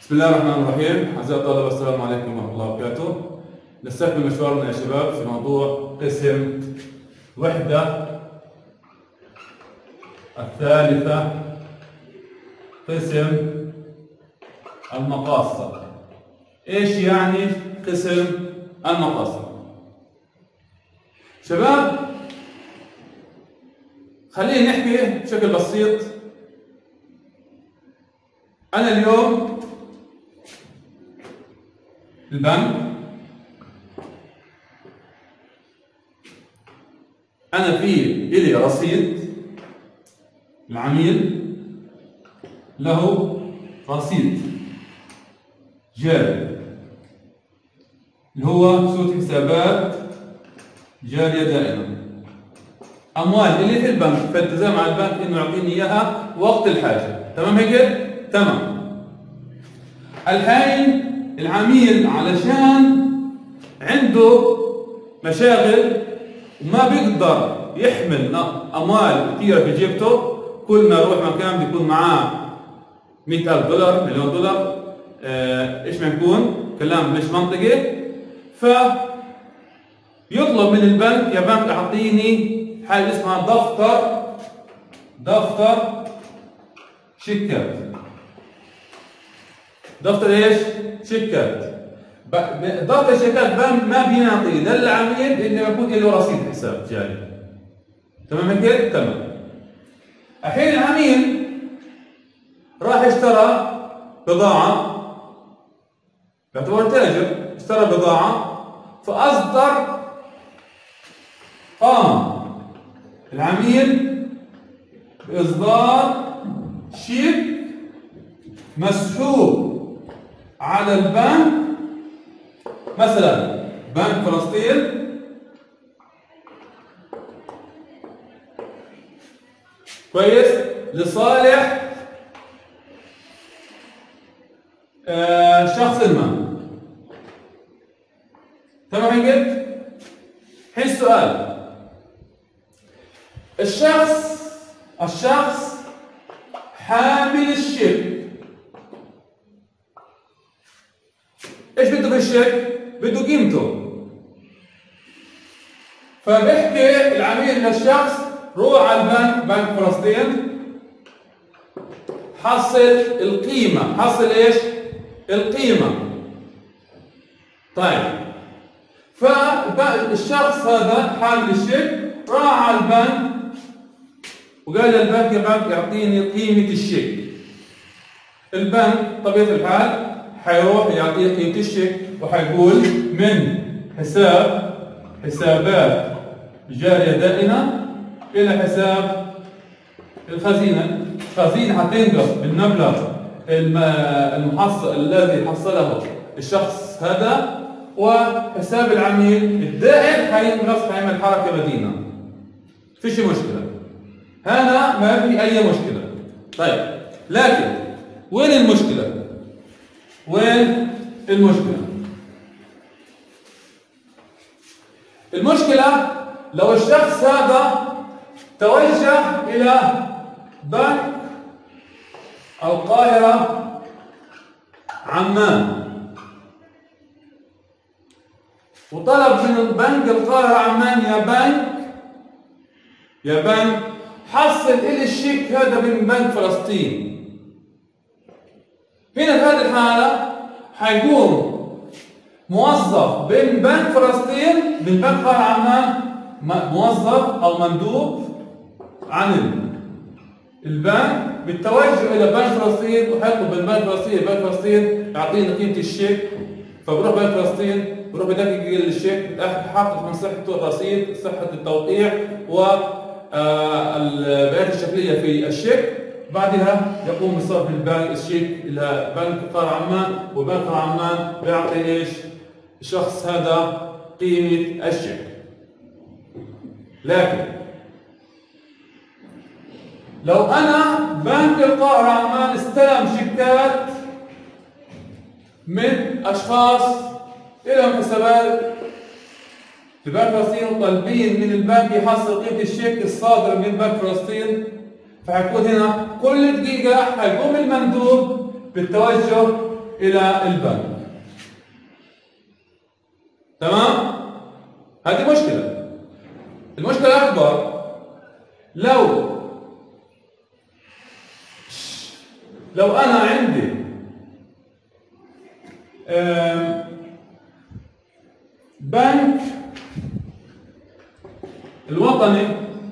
بسم الله الرحمن الرحيم. أعزائي الطلبة، السلام عليكم ورحمة الله وبركاته. نستكمل مشوارنا يا شباب في موضوع قسم وحدة الثالثة، قسم المقاصد. إيش يعني قسم المقاصد؟ شباب خلينا نحكي بشكل بسيط. أنا اليوم البنك، أنا إلي رصيد، العميل له رصيد جاري اللي هو صورة حسابات جارية دائمة، أموال اللي في البنك، فالتزام على البنك إنه يعطيني إياها وقت الحاجة. تمام هيك؟ تمام. الحين العميل علشان عنده مشاغل وما بيقدر يحمل أموال كثيرة في جيبته، كل ما يروح مكان بيكون معاه $100,000 مليون دولار، إيش ما يكون كلام مش منطقي، فيطلب من البنك: يا بنك أعطيني حاجة اسمها دفتر شيكات. دفتر ايش؟ شيكات. دفتر الشيكات ما بينعطي للعميل الا يكون له رصيد حساب جاري. تمام هيك؟ تمام. الحين العميل راح اشترى بضاعة، يعتبر تاجر، اشترى بضاعة فأصدر قام العميل بإصدار شيك مسحوب على البنك، مثلا بنك فلسطين، كويس، لصالح شخص ما. تمام هيك؟ حين السؤال: الشخص حامل الشيك ايش بده في الشيك؟ بده قيمته. فبيحكي العميل للشخص: روح على البنك، بنك فلسطين، حصل القيمة. حصل ايش؟ القيمة. طيب، فالشخص هذا حامل الشيك راح على البنك وقال للبنك: يا بنك يعطيني قيمة الشيك. البنك طبيعة الحال حيروح يعطيه قيمة الشيك وحيقول من حسابات جارية دائمة إلى حساب الخزينة. الخزينة حتنقص بالمبلغ المحصل الذي حصله الشخص هذا، وحساب العميل الدائم حينقص، حيعمل حركة بدينة. فيش مشكلة، هنا ما في أي مشكلة. طيب، لكن وين المشكلة؟ المشكلة لو الشخص هذا توجه إلى بنك القاهرة عمان وطلب من بنك القاهرة عمان: يا بنك حصل إلي الشيك هذا من بنك فلسطين. هنا في هذه الحالة حيقوم موظف بين بنك فلسطين، من بنك القاهرة عمان، موظف أو مندوب عن البنك بالتوجه إلى بنك فلسطين وحيطلب من بنك فلسطين يعطيني قيمة الشيك. فبروح بنك فلسطين، بروح بدقق الشيك، بحقق من صحة الرصيد، صحة التوقيع والبيانات الشكلية في الشيك. بعدها يقوم بصرف الشيك إلى بنك القاهرة عمان، وبنك القاهرة عمان بيعطي ايش؟ الشخص هذا قيمة الشيك. لكن لو أنا بنك القاهرة عمان استلم شيكات من أشخاص لهم حسابات في بنك فلسطين وطالبين من البنك يحصل قيمة الشيك الصادر من بنك فلسطين، فحيكون هنا كل دقيقة حيقوم المندوب بالتوجه إلى البنك. تمام؟ هذه مشكلة. المشكلة الأكبر لو أنا عندي بنك الوطني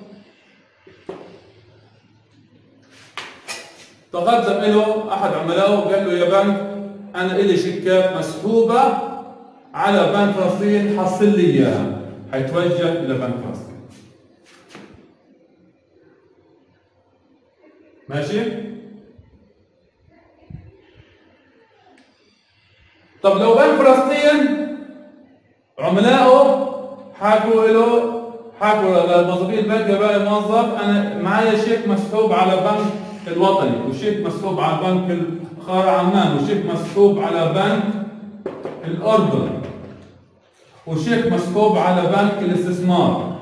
تقدم له أحد عملائه وقال له: يا بنك، أنا إلي شيكات مسحوبة على بنك فلسطين، حصل لي إياها. حيتوجه إلى بنك فلسطين. ماشي؟ طب لو بنك فلسطين عملائه حكوا لموظفين البنك: يا بقى الموظف، أنا معايا شيك مسحوب على بنك الوطني، وشيك مسحوب على بنك خار عمان، وشيك مسحوب على بنك الأردن، وشيك مسحوب على بنك الاستثمار.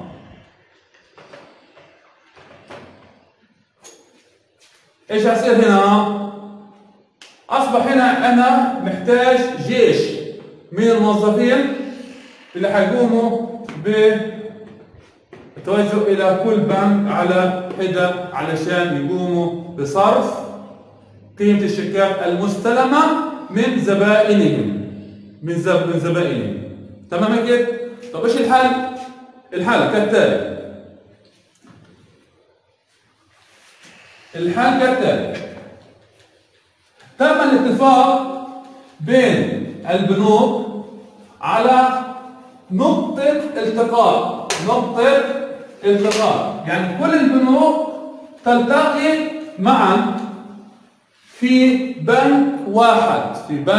ايش هصير هنا؟ اصبح هنا انا محتاج جيش من الموظفين اللي حيقوموا بالتوجه الى كل بنك على حده علشان يقوموا بصرف قيمة الشيكات المستلمة من زبائنهم. تمام هيك؟ طب ايش الحل؟ الحل كالتالي. تم الاتفاق بين البنوك على نقطة التقاء، يعني كل البنوك تلتقي معا في بنك واحد،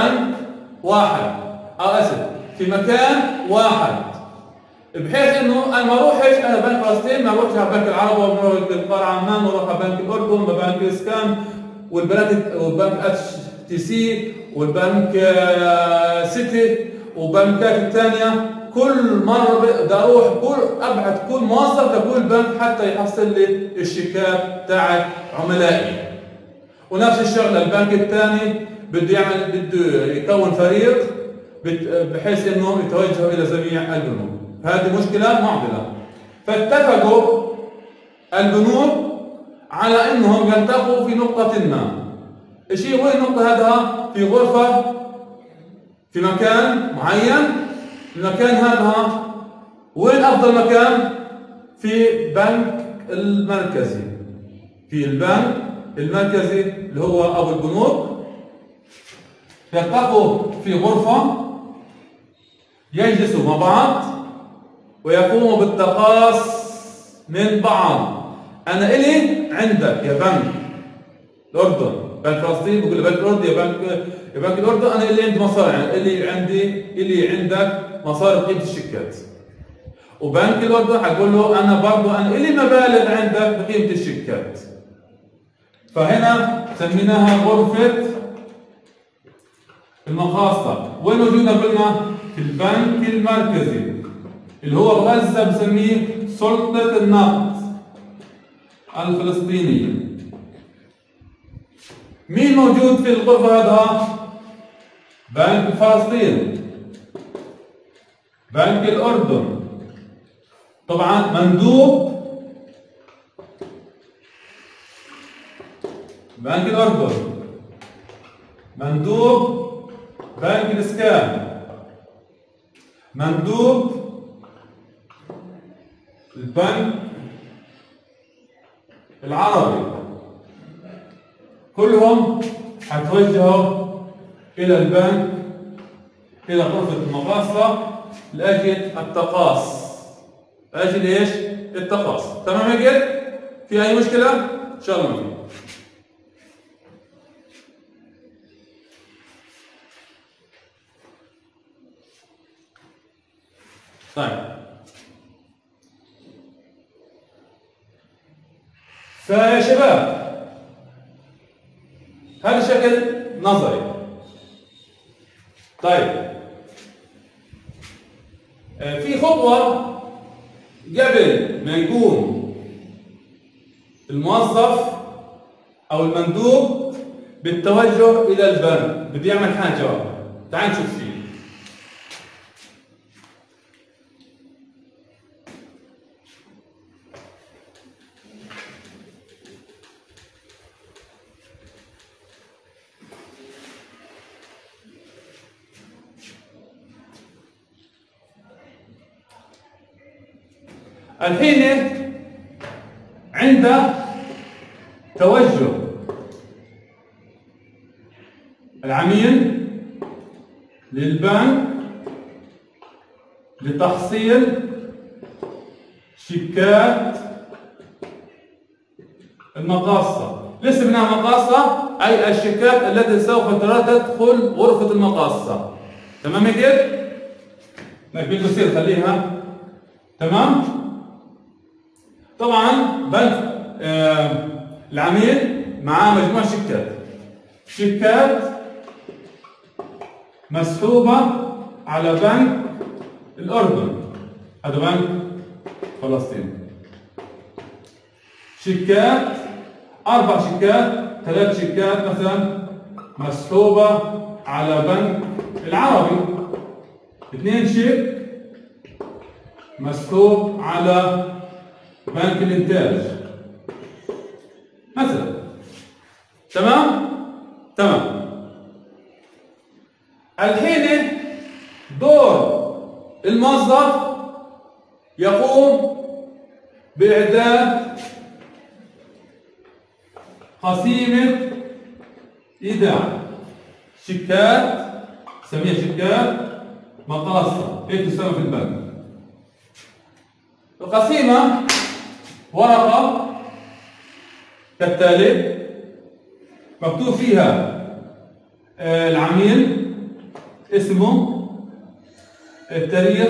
في مكان واحد، بحيث انه انا ما اروحش انا بنك فلسطين، ما اروحش على بنك العرب وبنك القار عمان واروح على بنك الاردن وبنك الاسكان والبنك اتش تي سي والبنك سيتي وبنكات الثانيه. كل مره بدي اروح ابعت كل موظف لكل بنك حتى يحصل لي الشيكات تاعت عملائي. ونفس الشغله البنك الثاني بده يكون فريق بحيث انه يتوجهوا الى جميع البنوك. هذه مشكله معضله. فاتفقوا البنوك على انهم يلتقوا في نقطه ما. ايش هي وين النقطه هذا؟ في غرفه في مكان معين. المكان هذا وين افضل مكان؟ في بنك المركزي. في البنك المركزي اللي هو ابو البنوك. يلتقوا في غرفه، يجلسوا مع بعض ويقوموا بالتقاص من بعض. انا الي عندك يا بنك الاردن، بنك فلسطين بقول بنك الاردن يا بنك الاردن، انا اللي عندي مصاري، يعني اللي عندك مصاري بقيمه الشيكات. وبنك الاردن حقول له انا برضه انا اللي مبالغ عندك بقيمه الشيكات. فهنا سميناها غرفه المخاصة. وين وجودنا؟ قلنا في البنك المركزي اللي هو بغزة بسميه سلطة النقد الفلسطينية. مين موجود في الغرفة هذا؟ بنك فلسطين، بنك الأردن، طبعا مندوب بنك الأردن، مندوب بنك الإسكان، مندوب البنك العربي. كلهم حتوجهوا إلى البنك، إلى غرفة المقاصة لأجل التقاص. لأجل إيش؟ التقاص. تمام هيك؟ في أي مشكلة؟ إن شاء الله ما في. طيب، فيا شباب هذا شكل نظري. طيب، في خطوة قبل ما يقوم الموظف أو المندوب بالتوجه إلى البنك بده يعمل حاجة واحدة. تعال نشوف فيه. الحين عند توجه العميل للبنك لتحصيل شيكات المقاصة. ليس منها مقاصة أي الشيكات التي سوف تدخل غرفة المقاصة. تمام كده؟ نقبل بصير خليها تمام. طبعا بنك العميل معاه مجموعة شيكات مسحوبة على بنك الأردن، هذا بنك فلسطين. شيكات 4 شيكات 3 شيكات مثلا مسحوبة على بنك العربي، 2 شيك مسحوب على بنك الإنتاج مثلا. تمام. الحين دور الموظف يقوم بإعداد قسيمة إيداع شيكات، نسميها شيكات مقاصة، هيك تسمى في البنك. القسيمة ورقة كالتالي، مكتوب فيها العميل، اسمه، التاريخ،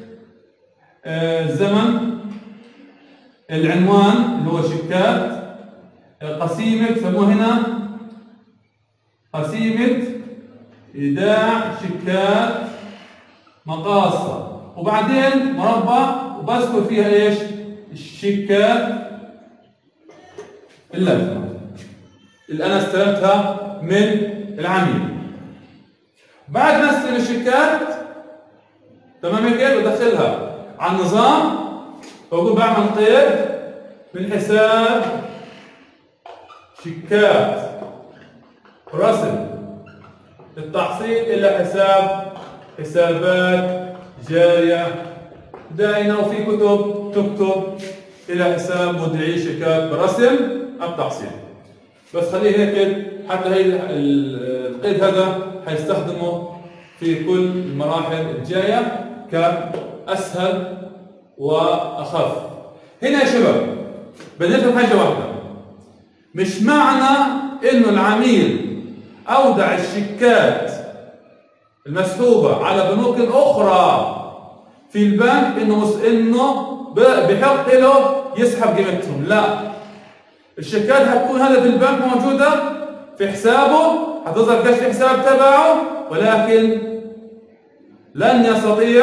الزمن، العنوان اللي هو شيكات، قسيمة يسموها هنا قسيمة إيداع شيكات مقاصة، وبعدين مربع وبذكر فيها ايش؟ الشيكات اللازمة اللي أنا استلمتها من العميل. بعد ما استلم الشيكات تمام هيك بدخلها على النظام، بقول بعمل قيد من حساب شيكات رسم التحصيل إلى حسابات جارية دائنة، وفي كتب تكتب إلى حساب مودعي شيكات برسم التحصيل. بس خليه هيك حتى هي القيد هذا حيستخدمه في كل المراحل الجاية كأسهل وأخف. هنا يا شباب بدنا نفهم حاجة واحدة، مش معنى إنه العميل أودع الشيكات المسحوبة على بنوك أخرى في البنك إنه بحق له يسحب قيمتهم. لا، الشيكات حتكون هذا في البنك موجودة في حسابه، حتظهر كاش في حساب تبعه، ولكن لن يستطيع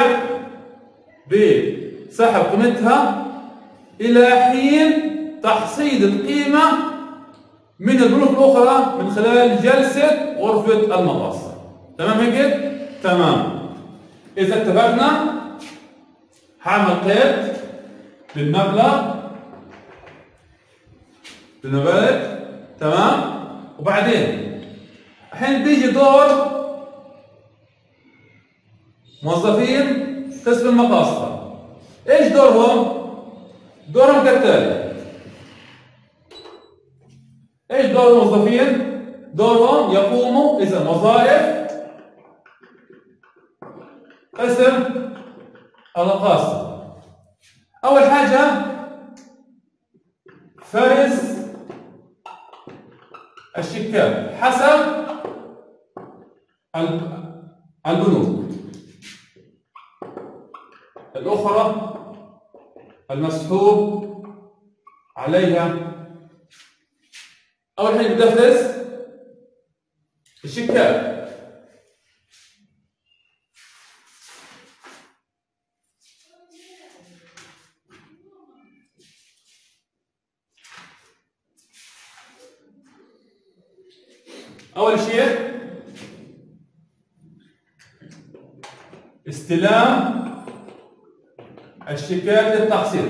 بسحب قيمتها إلى حين تحصيل القيمة من البنوك الأخرى من خلال جلسة غرفة المقاصة. تمام هيك؟ تمام. إذا اتفقنا هعمل قيد للمبلغ تمام. وبعدين الحين بيجي دور موظفين قسم المقاصة. ايش دورهم؟ دورهم كالتالي. ايش دور الموظفين؟ دورهم يقوموا اذا وظائف قسم المقاصة. اول حاجة فرز الشيكات حسب البنوك الأخرى المسحوب عليها. أول حاجة بدي أفرز الشيكات. أول شيء استلام الشيكات للتحصيل.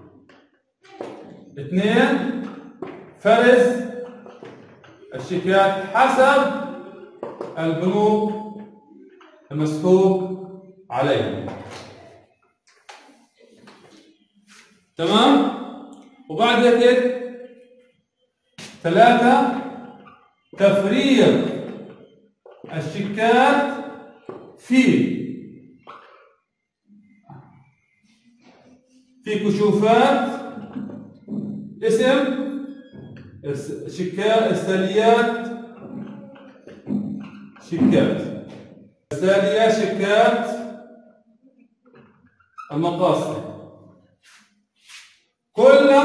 2 فرز الشيكات حسب البنوك المسحوب عليها. تمام؟ وبعد هيك 3 تفريغ الشيكات في كشوفات اسم شيكات الساليات شيكات المقاصد، كلا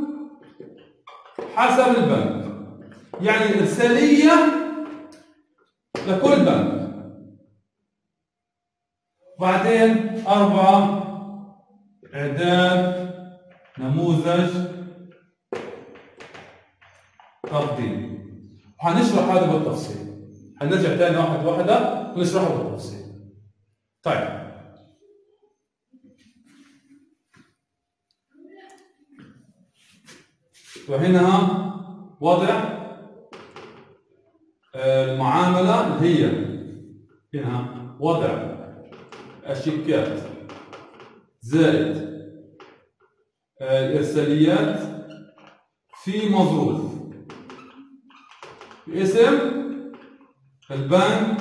حسب البنك، يعني إرسالية لكل بنك. بعدين 4 إعداد نموذج تقديم. وحنشرح هذا بالتفصيل، حنرجع تاني واحد واحدة ونشرحه بالتفصيل. طيب، وهنا وضع المعاملة اللي هي هنا وضع الشيكات زائد الإرساليات في مظروف باسم البنك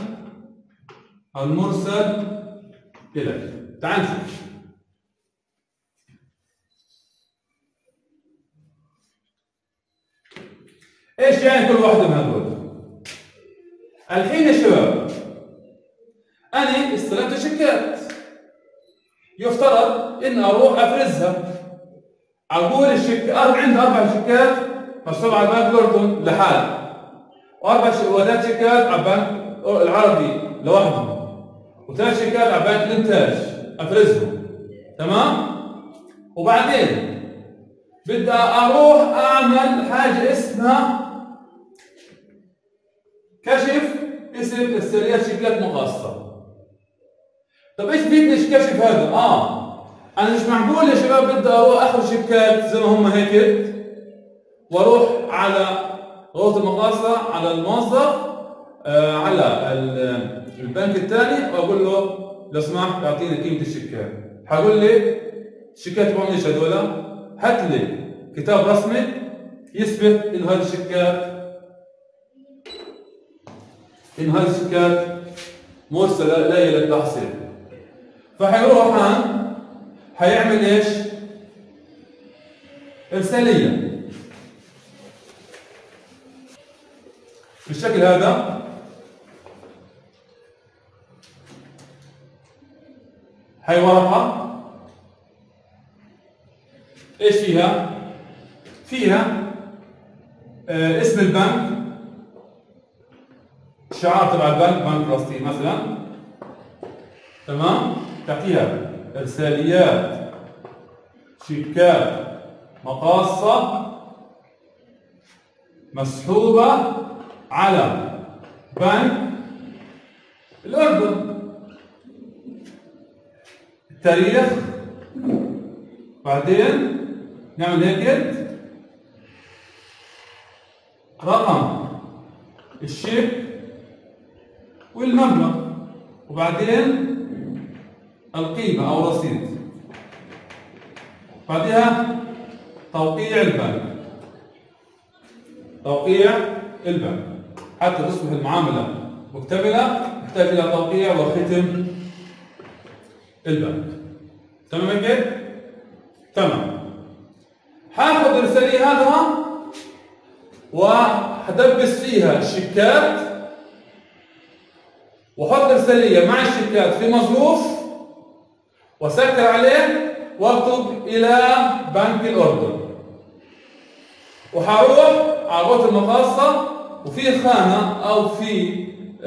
المرسل إليك. تعال نشوف. ايش يعني كل واحدة من هذول؟ الحين يا شباب أنا استلمت شيكات، يفترض إن أروح أفرزها. أقول الشيكات عندي 4 شيكات مصروف على بنك الأردن لحال، و4 شيكات على البنك العربي لوحدهم، و3 شيكات على بنك الإنتاج أفرزهم. تمام؟ وبعدين بدي أروح أعمل حاجة اسمها كشف اسم السريات شيكات مقاصة. طب ايش بيدني كشف هذا؟ انا مش معقول يا شباب بدي اروح اخذ شيكات زي ما هم هيك واروح على غرفة المقاصة على الموظف على البنك الثاني واقول له لو سمحت اعطيني قيمة الشيكات. حقول لي الشيكات تبعهم ايش هذول؟ هات لي كتاب رسمي يثبت انه هذه الشيكات مرسلة لي للتحصيل. فحيروح حيعمل ايش؟ إرسالية بالشكل هذا. هاي ورقة ايش فيها؟ فيها اسم البنك، الشعار تبع البنك، بنك فلسطين مثلا. تمام؟ تحتيها إرساليات شيكات مقاصة مسحوبة على بنك الأردن، التاريخ، بعدين نعمل هيك رقم الشيك والمبلغ، وبعدين القيمة أو رصيد، بعدها توقيع البنك حتى تصبح المعاملة مكتملة يحتاج إلى توقيع وختم البنك. تمام هيك؟ تمام. حاخذ الرسالة هذا وحدبس فيها الشيكات وحط رسالية مع الشيكات في مظروف وسكر عليه واكتب إلى بنك الأردن، وحروح على غرفة المقاصة وفي خانة أو في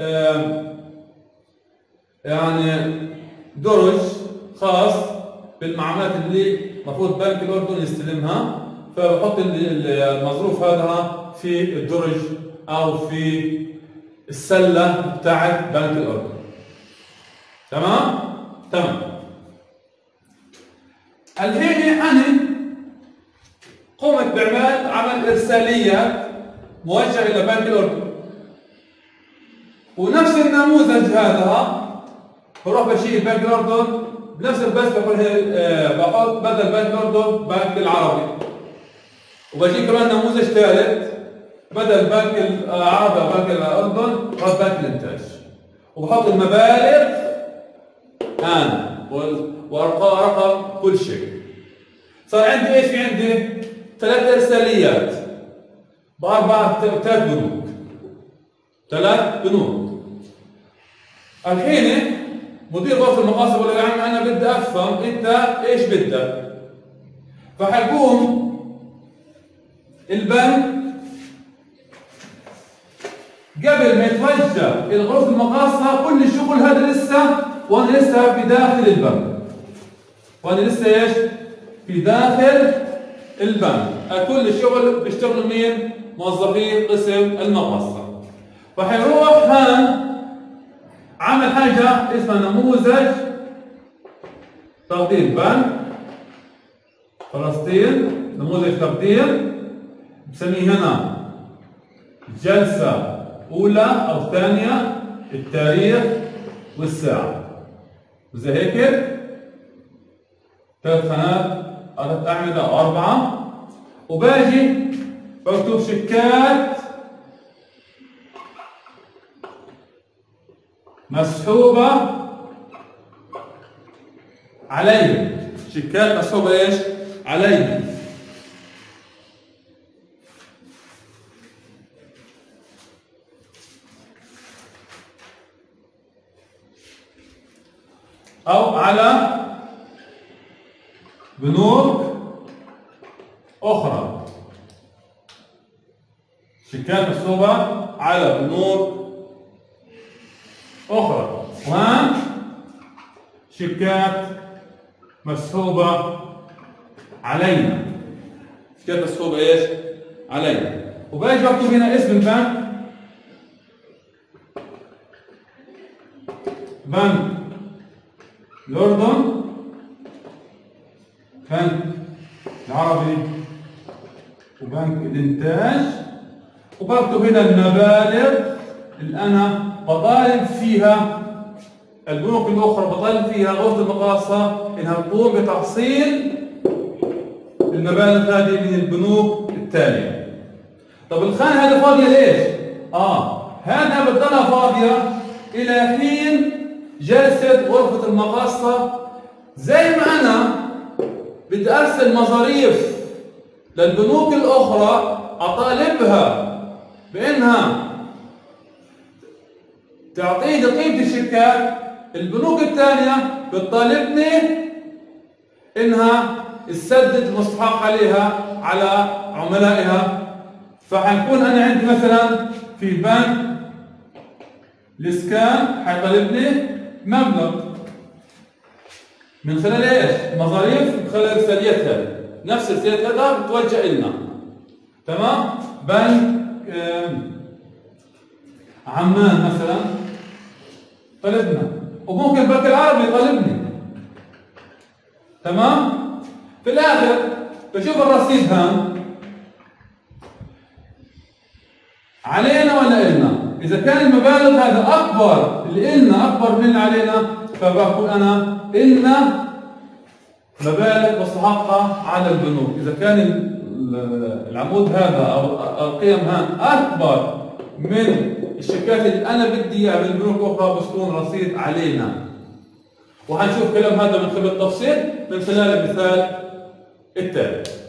يعني درج خاص بالمعاملات اللي المفروض بنك الأردن يستلمها، فبحط المظروف هذا في الدرج أو في السله بتاعت بنك الاردن. تمام؟ تمام. الحين انا قمت بعمل عمل ارساليات موجهه الى بنك الاردن، ونفس النموذج هذا بروح بشيل بنك الاردن بنفس البث، بحط بدل بنك الاردن بنك العربي، وبجيب كمان نموذج ثالث بدل بنك العربي او بنك الاردن بحط بنك الانتاج، وبحط المبالغ وارقام رقم كل شيء. صار عندي ايش؟ في عندي 3 ارساليات ثلاث بنوك. 3 بنوك. الحين مدير غرفه المقاصد بقول له يا عم انا بدي افهم انت ايش بدك. فحيقوم البنك قبل ما يتوجه الى غرفه المقاصه كل الشغل هذا لسه وانا لسه في داخل البنك. وانا لسه ايش؟ في داخل البنك. كل الشغل بيشتغلوا مين؟ موظفين قسم المقاصه. فحيروح هان عمل حاجه اسمها نموذج تقديم بنك فلسطين، نموذج تقديم بسميه هنا جلسه اولى او ثانيه، التاريخ والساعه، وزي هيك 3 خانات 4 أعمدة أو 4. وباجي بكتب شيكات مسحوبة علي. شيكات مسحوبة ايش؟ علي. أو على بنوك أخرى. شيكات مسحوبة على بنوك أخرى. وهان شيكات مسحوبة علينا. شيكات مسحوبة ايش؟ علينا. وباجي بكتب هنا اسم البنك، بنك الأردن، بنك العربي، وبنك الإنتاج. وبكتب هنا المبالغ اللي أنا بطالب فيها البنوك الأخرى، بطالب فيها غرفة المقاصة إنها تقوم بتحصيل المبالغ هذه من البنوك التالية. طب الخانة هذه فاضية ليش؟ هذا بتضلها فاضية إلى حين جلسة غرفة المقاصة. زي ما أنا بدي أرسل مصاريف للبنوك الأخرى أطالبها بأنها تعطيني قيمة الشيكات، البنوك الثانية بتطالبني إنها تسدد المستحق عليها على عملائها. فحيكون أنا عندي مثلا في بنك الإسكان حيطالبني مبلغ من خلال ايش؟ مصاريف من خلال ارساليات هذه، نفس ارساليات هذا بتوجه لنا. تمام؟ بنك عمان مثلا طلبنا، وممكن بنك العربي يطالبني. تمام؟ في الاخر بشوف الرصيد هان علينا ولا إلنا. إذا كان المبالغ هذا أكبر اللي إلنا أكبر من اللي علينا، فبكون أنا إلنا مبالغ مستحقة على البنوك. إذا كان العمود هذا أو القيم هان أكبر من الشيكات اللي أنا بدي إياها من بنوك أخرى، بتكون رصيد علينا. وحنشوف كلام هذا من خلال التفصيل من خلال المثال التالي.